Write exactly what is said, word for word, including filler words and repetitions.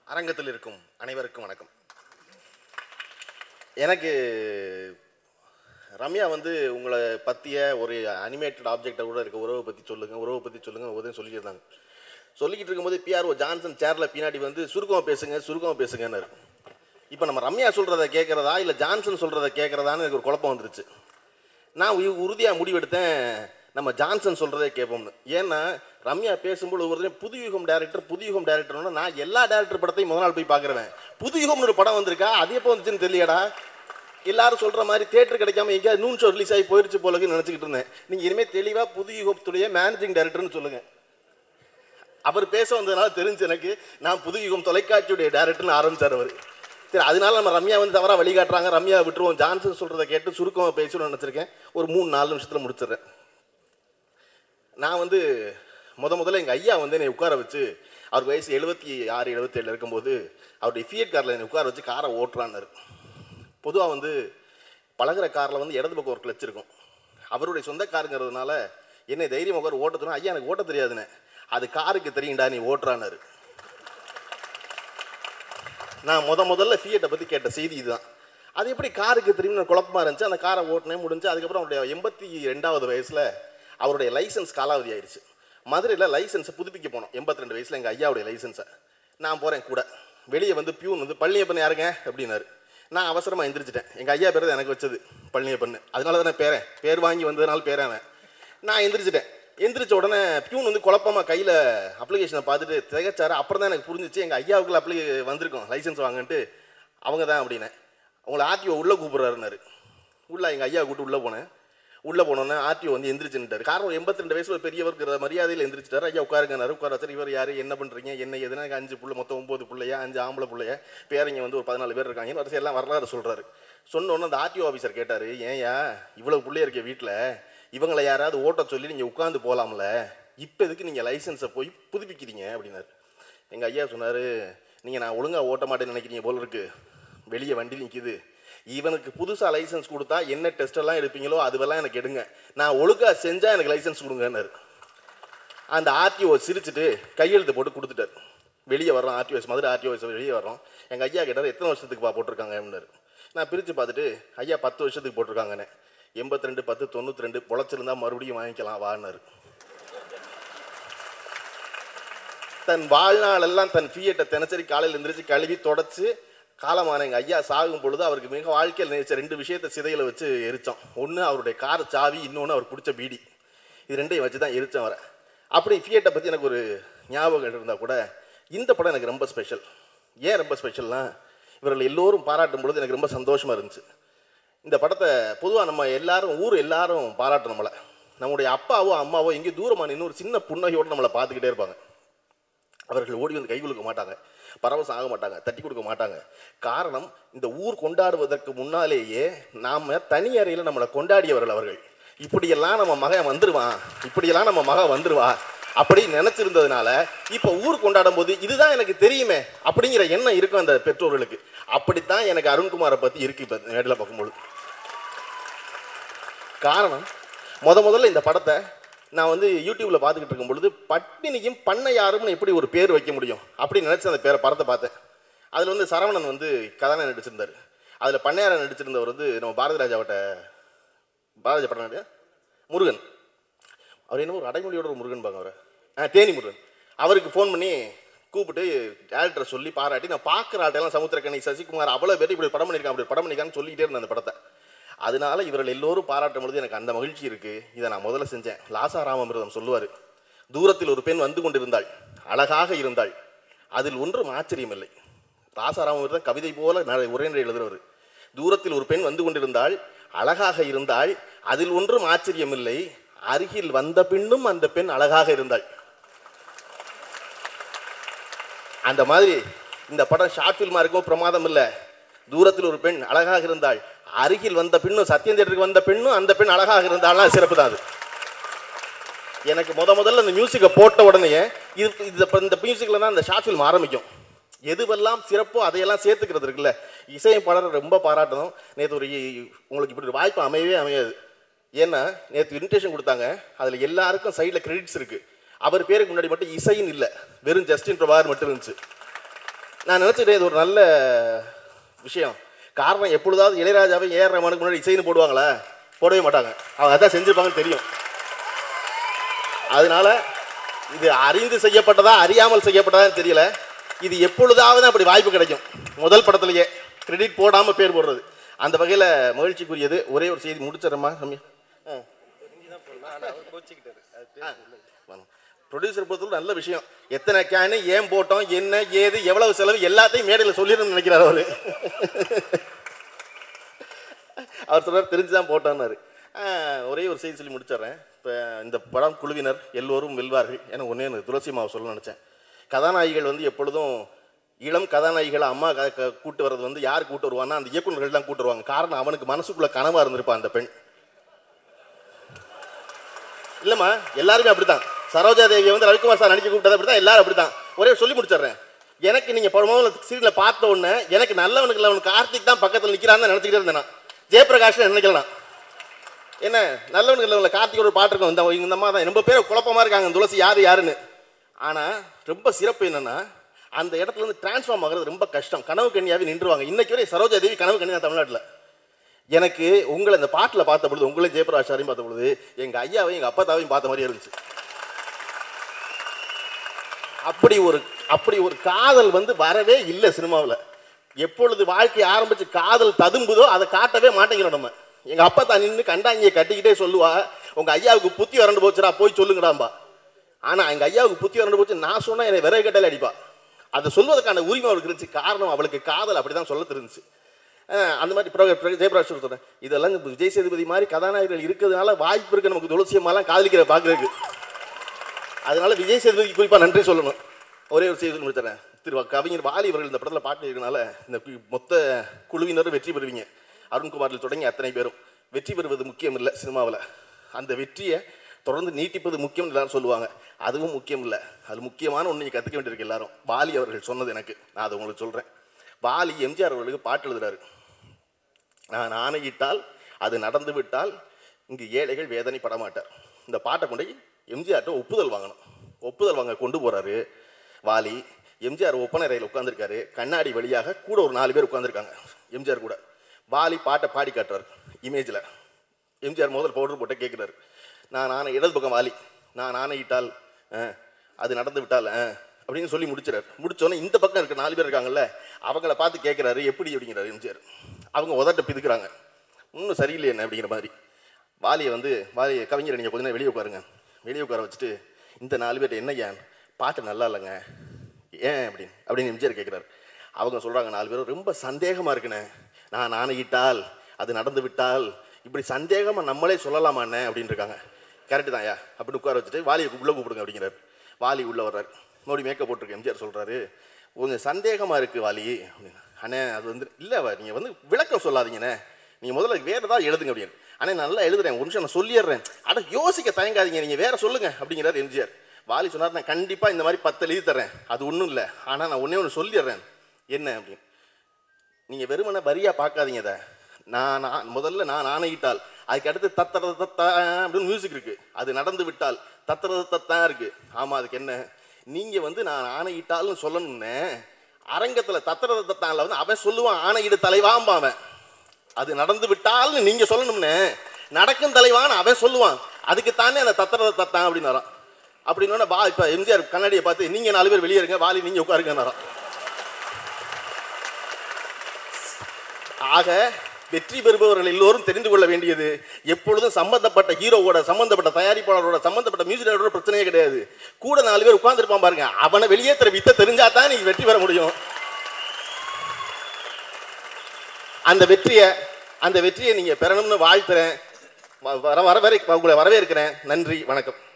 அரங்கத்தில் இருக்கும் அனைவருக்கும் வணக்கம். எனக்கு ரம்யா வந்து உங்களை பற்றிய ஒரு அனிமேட்டட் ஆப்ஜெக்டை கூட இருக்க உறவை பற்றி சொல்லுங்கள் உறவை பற்றி சொல்லுங்கள் உதவி சொல்லிட்டு இருந்தாங்க. சொல்லிக்கிட்டு இருக்கும்போது பிஆர்ஓ ஜான்சன் சேரில் பின்னாடி வந்து சுருக்கமாக பேசுங்க சுருக்கமாக பேசுங்கன்னு. இப்போ நம்ம ரம்யா சொல்கிறத கேட்குறதா இல்லை ஜான்சன் சொல்கிறத கேட்குறதான்னு எனக்கு ஒரு குழப்பம் வந்துருச்சு. நான் உறுதியாக முடிவெடுத்தேன் நம்ம ஜான்சன் சொல்கிறதே கேட்போம்னு. ஏன்னா ரம்யா பேசும்போது ஒவ்வொரு புதுயுகம் டேரக்டர் புதுயுகம் டேரக்டர்னு நான் எல்லா டேரக்டர் படத்தையும் முதல் நாள் போய் பார்க்குறேன். புதுயுகம்னு ஒரு படம் வந்திருக்கா, அது எப்போ வந்துச்சுன்னு தெரியலடா. எல்லாரும் சொல்கிற மாதிரி தேட்டர் கிடைக்காம எங்கேயாவது நூன் ஷோ ரிலீஸ் ஆகி போயிடுச்சு போலன்னு நினச்சிக்கிட்டு இருந்தேன். நீங்கள் இனிமேல் தெளிவாக புதுயுகத்துடைய மேனேஜிங் டேரக்டர்னு சொல்லுங்கள். அவர் பேச வந்ததுனால தெரிஞ்சு எனக்கு நான் புதுயுகம் தொலைக்காட்சியுடைய டேரக்டர்னு ஆரம்பித்தார் அவர். சரி, அதனால நம்ம ரம்யா வந்து தவறாக வழிகாட்டுறாங்க, ரம்யா விட்டுருவோம், ஜான்சன் சொல்கிறத கேட்டு சுருக்கமாக பேசணும்னு நினச்சிருக்கேன். ஒரு மூணு நாலு நிமிஷத்தில் முடிச்சிடுறேன். நான் வந்து முத முதல்ல எங்கள் ஐயா வந்து என்னை உட்கார வச்சு, அவர் வயசு எழுபத்தி ஆறு எழுபத்தி ஏழு இருக்கும்போது அவருடைய ஃபியட் காரில் என்னை உட்கார வச்சு காரை ஓட்டுறான்னாரு. பொதுவாக வந்து பழகிற காரில் வந்து இடது பக்கம் ஒரு கிளச் இருக்கும். அவருடைய சொந்த காருங்கிறதுனால என்னை தைரியம் உட்கார ஓட்டத்துனா, ஐயா எனக்கு ஓட்ட தெரியாதுன்னு. அது காருக்கு தெரியுண்டா நீ ஓட்டுறான்னாரு. நான் முத முதல்ல ஃபியட்டை பற்றி கேட்ட செய்தி இதுதான். அது எப்படி காருக்கு தெரியும்னு குழப்பமாக இருந்துச்சு. அந்த காரை ஓட்டினே முடிஞ்சு. அதுக்கப்புறம் அவருடைய எண்பத்தி ரெண்டாவது வயசில் அவருடைய லைசன்ஸ் காலாவதி ஆயிடுச்சு. மதுரையில் லைசன்ஸை புதுப்பிக்க போனோம். எண்பத்தி ரெண்டு வயசில் எங்கள் ஐயாவுடைய லைசன்ஸை நான் போகிறேன் கூட. வெளியே வந்து பியூன் வந்து பழனியப்பன் யாருங்க அப்படின்னாரு. நான் அவசரமாக எந்திரிச்சிட்டேன். எங்கள் ஐயா பேர் எனக்கு வச்சது பழனியப்பன், அதனால தானே பேரன் பேர் வாங்கி வந்ததுனால பேரவன். நான் எந்திரிச்சிட்டேன். எந்திரிச்ச உடனே பியூன் வந்து குழப்பமாக கையில் அப்ளிகேஷனை பார்த்துட்டு திகச்சாரு. அப்புறம் தான் எனக்கு புரிஞ்சிச்சு எங்கள் ஐயாவுக்குள்ள அப்ளை வந்திருக்கோம் லைசன்ஸ் வாங்கன்ட்டு. அவங்க தான் அப்படின்னேன். அவங்கள ஆர்டிஓ உள்ளே கூப்பிட்றாருன்னாரு. உள்ளே எங்கள் ஐயா கூப்பிட்டு உள்ளே போனேன். உள்ளே போனோன்னே ஆர்டிஓ வந்து எந்திரிச்சுட்டார். காரணம் எண்பத்தி ரெண்டு வயசு ஒரு பெரியவர்கிற மரியாதையில் எந்திரிச்சிட்டார். ஐயா உட்காருங்கனாரு. உட்கார வச்சார். இவர் யார், என்ன பண்ணுறீங்க, என்ன எதுனா அஞ்சு பிள்ளை, மொத்தம் ஒம்பது பிள்ளையா, அஞ்சு ஆம்பளை பிள்ளையா, பேரங்க வந்து ஒரு பதினாலு பேர் இருக்காங்கன்னு வரிசை எல்லாம் வரலாறு சொல்கிறாரு. சொன்னோன்னே அந்த ஆர்டிஓ ஆஃபீஸர் கேட்டார், ஏன்யா இவ்வளோ பிள்ளைய இருக்க வீட்டில் இவங்களை யாராவது ஓட்ட சொல்லி நீங்கள் உட்காந்து போகலாம்ல, இப்போ எதுக்கு நீங்கள் லைசன்ஸை போய் புதுப்பிக்கிறீங்க அப்படின்னாரு. எங்கள் ஐயா சொன்னார், நீங்கள் நான் ஒழுங்காக ஓட்ட மாட்டேன்னு நினைக்கிறீங்க போல இருக்கு, வெளியே வண்டி நிற்கிது, இவனுக்கு புதுசாக லைசன்ஸ் கொடுத்தா என்ன டெஸ்ட்டெல்லாம் எடுப்பீங்களோ அதுவெல்லாம் எனக்கு எடுங்க, நான் ஒழுங்காக செஞ்சால் எனக்கு லைசன்ஸ் கொடுங்கன்னாரு. அந்த ஆர்டிஓ சிரிச்சுட்டு கையெழுத்து போட்டு கொடுத்துட்டார். வெளியே வர்றோம், ஆர்டிஓஎஸ் மதுரை ஆர்டிஓஎஸ் வெளியே வர்றோம். எங்கள் ஐயா கேட்டார், எத்தனை வருஷத்துக்கு பா போட்டிருக்காங்க அப்படின்னாரு. நான் பிரித்து பார்த்துட்டு, ஐயா பத்து வருஷத்துக்கு போட்டிருக்காங்கண்ணே. எண்பத்தி ரெண்டு பத்து தொண்ணூற்றி ரெண்டு பொழைச்சிருந்தா மறுபடியும் வாங்கிக்கலாம் வான்னாரு. தன் வாழ்நாளெல்லாம் தன் ஃபியட்டை தினசரி காலையில் எழுந்திரிச்சு கழுவி தொடச்சு காலமான எங்கள் ஐயா சாகும் பொழுது அவருக்கு மிக வாழ்க்கையில் நினைச்ச ரெண்டு விஷயத்தை சிதையில் வச்சு எரித்தோம். ஒன்று அவருடைய கார் சாவி, இன்னொன்று அவர் பிடிச்ச பீடி. இது ரெண்டையும் வச்சு தான் எரித்தோம் வர. அப்படி ஃபியட்டை பற்றி எனக்கு ஒரு ஞாபகம் இருந்தால் கூட இந்த படம் எனக்கு ரொம்ப ஸ்பெஷல். ஏன் ரொம்ப ஸ்பெஷல்னா, இவர்கள் எல்லோரும் பாராட்டும் பொழுது எனக்கு ரொம்ப சந்தோஷமாக இருந்துச்சு. இந்த படத்தை பொதுவாக நம்ம எல்லாரும் ஊர் எல்லாரும் பாராட்டும் நம்மளை. நம்முடைய அப்பாவோ அம்மாவோ எங்கேயும் தூரமான இன்னொரு சின்ன புன்னகையோடு நம்மளை பார்த்துக்கிட்டே இருப்பாங்க. அவர்கள் ஓடி வந்து கை கொடுக்க மாட்டாங்க, பரவசம் ஆக மாட்டாங்க, தட்டி கொடுக்க மாட்டாங்க. காரணம், இந்த ஊர் கொண்டாடுவதற்கு முன்னாலேயே நாம் தனி அறையில் நம்மளை கொண்டாடியவர்கள் அவர்கள். இப்படியெல்லாம் நம்ம மகன் வந்துடுவான், இப்படியெல்லாம் நம்ம மகன் வந்துடுவா அப்படி நினச்சிருந்ததுனால இப்போ ஊர் கொண்டாடும் போது இதுதான் எனக்கு தெரியுமே அப்படிங்கிற எண்ணம் இருக்கும் அந்த பெற்றோர்களுக்கு. அப்படித்தான் எனக்கு அருண்குமாரை பற்றி இருக்கு இப்போ நேரில் பார்க்கும்போது. காரணம், முத முதல்ல இந்த படத்தை நான் வந்து யூடியூப்பில் பார்த்துக்கிட்டு இருக்கும் பொழுது பட்டினிக்கும் பண்ணையாரும்னு எப்படி ஒரு பேர் வைக்க முடியும் அப்படின்னு நினச்சி அந்த பேரை படத்தை பார்த்தேன். அதில் வந்து சரவணன் வந்து கதாநாயகன் நடிச்சிருந்தார். அதில் பண்ணையாரன் நடிச்சிருந்தவர் வந்து நம்ம பாரதி ராஜாவட்ட பாரதி படம் முருகன். அவர் என்ன ஒரு அடைமொழியோட ஒரு முருகன் பாங்க அவரை, ஆ தேனி முருகன். அவருக்கு ஃபோன் பண்ணி கூப்பிட்டு டேரக்டரை சொல்லி பாராட்டி, நான் பார்க்குற ஆட்டையெல்லாம் சமுத்திரக்கணி சசிகுமார் அவ்வளோ பேர் இப்படி படம் பண்ணியிருக்கான் அப்படி படம் பண்ணியிருக்கான்னு சொல்லிக்கிட்டே இருந்தேன் அந்த படத்தை. அதனால இவர்கள் எல்லோரும் பாராட்டும் பொழுது எனக்கு அந்த மகிழ்ச்சி இருக்குது. இதை நான் முதல்ல செஞ்சேன். லாசா ராமமிர்தம் சொல்லுவார், தூரத்தில் ஒரு பெண் வந்து கொண்டிருந்தாள், அழகாக இருந்தாள், அதில் ஒன்றும் ஆச்சரியம் இல்லை. லாசா ராமமிர்தம் கவிதை போல உரைநடை எழுதுறவர். தூரத்தில் ஒரு பெண் வந்து கொண்டிருந்தாள், அழகாக இருந்தாள், அதில் ஒன்றும் ஆச்சரியம் இல்லை, அருகில் வந்த பின்னும் அந்த பெண் அழகாக இருந்தாள். அந்த மாதிரி இந்த படம் ஷார்ட் ஃபில்மா இருக்கும், பிரமாதம் இல்லை. தூரத்தில் ஒரு பெண் அழகாக இருந்தாள், அருகில் வந்த பெண்ணும், சத்தியம் தேட்டருக்கு வந்த பெண்ணும் அந்த பெண் அழகாக இருந்தாலும் சிறப்பு தான். அது எனக்கு முத முதல்ல இந்த மியூசிக்கை போட்ட உடனே இது இந்த மியூசிக்கில் தான் இந்த ஷார்ட் ஃபில்ம் ஆரம்பிக்கும். எதுவெல்லாம் சிறப்போ அதையெல்லாம் சேர்த்துக்கிறது இருக்குல்ல. இசையமைப்பாளர் ரொம்ப பாராட்டணும். நேற்று ஒரு உங்களுக்கு இப்படி ஒரு வாய்ப்பு அமையவே அமையாது. ஏன்னா நேற்று இன்விடேஷன் கொடுத்தாங்க, அதில் எல்லாருக்கும் சைடில் கிரெடிட்ஸ் இருக்குது. அவர் பேருக்கு முன்னாடி மட்டும் இசைன்னு இல்லை, வெறும் ஜஸ்டின் பிரபாகர் மட்டும் இருந்துச்சு. நான் நினச்சிட்டேன் இது ஒரு நல்ல விஷயம். காரணம், எப்பொழுதாவது இளையராஜாவை ஏஆர் ரஹ்மானுக்கு முன்னாடி இசைன்னு போடுவாங்களா? போடவே மாட்டாங்க. அவங்க அதான் செஞ்சுருப்பாங்கன்னு தெரியும். அதனால இது அறிந்து செய்யப்பட்டதா அறியாமல் செய்யப்பட்டதான்னு தெரியல. இது எப்பொழுதாவது அப்படி வாய்ப்பு கிடைக்கும். முதல் படத்திலேயே கிரெடிட் போடாமல் பேர் போடுறது அந்த வகையில் மகிழ்ச்சிக்குரியது. ஒரே ஒரு செய்தி முடிச்சிடறமா ரம்யா? ப்ரொடியூசர் பொறுத்தவரை நல்ல விஷயம். எத்தனை கேனு, ஏன் போட்டோம், என்ன ஏது, எவ்வளவு செலவு எல்லாத்தையும் மேடையில் சொல்லிடணும்னு நினைக்கிறார் அவர். அவர் சொல்றார் தெரிஞ்சுதான் போட்டான்னாரு. ஒரே ஒரு செய்தி சொல்லி முடிச்சிடறேன். இப்போ இந்த படம் குழுவினர் எல்லோரும் வெல்வார்கள். ஏன்னா ஒன்றே எனக்கு துளசி மாவை சொல்ல நினச்சேன். கதாநாயகிகள் வந்து எப்பொழுதும் இளம் கதாநாயகிகளை அம்மா கூட்டு வர்றது வந்து யார் கூட்டு வருவான்னா அந்த இயக்குநர்கள் தான் கூட்டு வருவாங்க. காரணம், அவனுக்கு மனசுக்குள்ள கனவா இருந்திருப்பான் அந்த பெண். இல்லைம்மா, எல்லாருமே அப்படித்தான். சரோஜா தேவியை வந்து ரவிக்குமார் சார் நடிக்க கூப்பிட்டது அப்படிதான். எல்லாரும் அப்படித்தான். ஒரே சொல்லி முடிச்சிடுறேன். எனக்கு நீங்க முதல்ல சீரியல பார்த்த உடனே எனக்கு நல்லவனுக்கு இல்லை அவனுக்கு கார்த்திக் தான் பக்கத்தில் நிற்கிறான்னு நினச்சிக்கிட்டே இருந்தேன். ஜெயபிரகாஷ் நினைக்கலாம். என்ன நல்லவனுக்கு இல்லை கார்த்திக் ஒரு பாட்டு இருக்கும். இந்த இந்த அம்மா தான் ரொம்ப பேர் குழப்பமா இருக்காங்க துளசி யாரு யாருன்னு. ஆனால் ரொம்ப சிறப்பு என்னன்னா அந்த இடத்துல இருந்து டிரான்ஸ்ஃபார்ம் ஆகிறது ரொம்ப கஷ்டம். கனவு கண்ணியாவே நின்றுவாங்க. இன்னைக்கு வரை சரோஜா தேவி கனவு கண்ணி தான் தமிழ்நாட்டில். எனக்கு உங்களை இந்த பாட்டில் பார்த்த பொழுது, உங்களையும் ஜெயபிரகாஷ் சாரையும் பார்த்த பொழுது எங்கள் ஐயாவையும் எங்கள் அப்பத்தாவையும் பார்த்த மாதிரி இருந்துச்சு. அப்படி ஒரு அப்படி ஒரு காதல் வந்து வரவே இல்லை சினிமாவில். எப்பொழுது வாழ்க்கை ஆரம்பிச்சு காதல் ததும்புதோ அதை காட்டவே மாட்டேங்கிறோம் நம்ம. எங்கள் அப்பா தான் நின்று கண்டாங்கியை கட்டிக்கிட்டே சொல்லுவா, உங்கள் ஐயாவுக்கு புத்தி வறண்டு போச்சுடா போய் சொல்லுங்கடாம்பா. ஆனால் எங்கள் ஐயாவுக்கு புத்தி வறண்டு போச்சு நான் சொன்னால் என்னை விறகு கட்டையில் அடிப்பா. அதை சொல்வதற்கான உரிமை அவளுக்கு இருந்துச்சு. காரணம், அவளுக்கு காதல் அப்படி தான் சொல்ல தெரிஞ்சிச்சு. அந்த மாதிரி ஜெயபிரகாஷ் சொல்கிறேன். இதெல்லாம் விஜய் சேதுபதி மாதிரி கதாநாயகர்கள் இருக்கிறதுனால வாய்ப்பு இருக்குது நமக்கு துளசியம்மாலாம் காதலிக்கிற பார்க்குறதுக்கு. அதனால விஜய் சேதுபதிக்கு குறிப்பாக நன்றி சொல்லணும். ஒரே ஒரு செய்தி முடிச்சிடறேன். திரு கவிஞர் வாலி அவர்கள் இந்த படத்தில் பாட்டு இருக்கனால இந்த மொத்த குழுவினரும் வெற்றி பெறுவீங்க. அருண்குமாரில் தொடங்கி அத்தனை பேரும் வெற்றி பெறுவது முக்கியம் இல்லை சினிமாவில். அந்த வெற்றியை தொடர்ந்து நீட்டிப்பது முக்கியம் எல்லாரும் சொல்லுவாங்க. அதுவும் முக்கியம் இல்லை. அது முக்கியமான ஒன்று நீங்கள் கற்றுக்க வேண்டியிருக்கு எல்லாரும். வாலி அவர்கள் சொன்னது எனக்கு, நான் அதை உங்களுக்கு சொல்கிறேன். வாலி எம்ஜிஆர் அவர்களுக்கு பாட்டு எழுதுறாரு. நான் ஆணையிட்டால் அது நடந்து விட்டால் இங்கு ஏழைகள் வேதனைப்பட மாட்டார். இந்த பாட்டை கொண்டு எம்ஜிஆர்ட்ட ஒப்புதல் வாங்கணும். ஒப்புதல் வாங்க கொண்டு போகிறாரு வாலி. எம்ஜிஆர் ஒப்பனைறையில் உட்காந்துருக்காரு. கண்ணாடி வழியாக கூட ஒரு நாலு பேர் உட்காந்துருக்காங்க எம்ஜிஆர் கூட. வாலி பாட்டை பாடி காட்டுறாரு இமேஜில். எம்ஜிஆர் முதல் பவுடர் போட்டு கேட்குறாரு, நான் ஆணை இடது பக்கம் வாலி, நான் ஆணையிட்டால் அது நடந்து விட்டால் அப்படின்னு சொல்லி முடிச்சிடாரு. முடிச்சோன்னே இந்த பக்கம் இருக்க நாலு பேர் இருக்காங்கல்ல, அவங்கள பார்த்து கேட்குறாரு எப்படி அப்படிங்கிறாரு எம்ஜிஆர். அவங்க உதட்ட பிதுக்குறாங்க, இன்னும் சரியில்லை என்ன அப்படிங்கிற மாதிரி. வாலியை வந்து வாலி கவிஞர் நீங்கள் கொஞ்ச நேரம் வெளியே உட்காருங்க. வெளியே உட்கார வச்சுட்டு இந்த நாலு பேர் என்ன ஏன் பாட்டு நல்லா இல்லைங்க ஏன் அப்படின்னு அப்படின்னு எம்ஜிஆர் கேட்குறாரு. அவங்க சொல்கிறாங்க நாலு பேரும் ரொம்ப சந்தேகமாக இருக்குண்ணே, நான் ஆணையிட்டால் அது நடந்து விட்டால் இப்படி சந்தேகமாக நம்மளே சொல்லலாமாண்ணே அப்படின்னு இருக்காங்க. கரெக்டு தான் ஐயா அப்படின்னு உட்கார வச்சுட்டு வாலியை உள்ளே கூப்பிடுங்க அப்படிங்கிறார். வாலி உள்ளே வர்றாரு. மறுபடி மேக்கப் போட்டிருக்கு. எம்ஜிஆர் சொல்கிறாரு, கொஞ்சம் சந்தேகமாக இருக்குது வாலி அப்படின்னு. அண்ணே அது வந்து இல்லை, நீங்கள் வந்து விளக்கம் சொல்லாதீங்கண்ணே, நீங்கள் முதல்ல வேறு ஏதாவது எழுதுங்க அப்படின்னு. அண்ணே நல்லா எழுதுறேன், ஒரு நிமிஷம் நான் சொல்லிடுறேன், அட யோசிக்க தயங்காதீங்க, நீங்கள் வேறு சொல்லுங்கள் அப்படிங்கிறார் எம்ஜிஆர். வாலி சொன்னார், நான் கண்டிப்பாக இந்த மாதிரி பத்து எழுதி தர்றேன், அது ஒன்றும் இல்லை, ஆனால் நான் ஒன்றே ஒன்று சொல்லிடுறேன். என்ன அப்படின்னு, நீங்கள் வெறுமனை வரியாக பார்க்காதீங்க. அதை நான் முதல்ல நான் ஆணையிட்டால் அதுக்கு அடுத்து தத்தரத தத்தா அப்படின்னு மியூசிக் இருக்கு, அது நடந்து விட்டால் தத்தரத தத்தான் இருக்கு. ஆமாம், அதுக்கு என்ன, நீங்கள் வந்து நான் ஆணையிட்டால்னு சொல்லணும்னு அரங்கத்தில் தத்தரத தத்தான்ல வந்து அவன் சொல்லுவான் ஆணையிடு தலைவான் அவன், அது நடந்து விட்டால்னு நீங்கள் சொல்லணும்னு நடக்கும் தலைவான்னு அவன் சொல்லுவான், அதுக்கு தானே அந்த தத்தரத தத்தான் அப்படின்னு வரான். அப்படின்னு வா இப்போ எம்ஜிஆர் கண்ணாடியை பார்த்து நீங்கள் நாலு பேர் வெளியே இருங்க, வாலி நீங்கள் உட்காருங்க. ஆக வெற்றி பெறுபவர்கள் எல்லோரும் தெரிந்து கொள்ள வேண்டியது, எப்பொழுதும் சம்பந்தப்பட்ட ஹீரோவோட சம்பந்தப்பட்ட தயாரிப்பாளரோட சம்பந்தப்பட்ட மியூசிக் பிரச்சனையே கிடையாது. கூட நாலு பேர் உட்கார்ந்துருப்பான் பாருங்க, அவனை வெளியே தர வித்த தெரிஞ்சா தான் நீங்க வெற்றி பெற முடியும். அந்த வெற்றியை அந்த வெற்றியை நீங்க பெறணும்னு வாழ்த்துறேன். வர வர உங்களை வரவேற்கிறேன். நன்றி, வணக்கம்.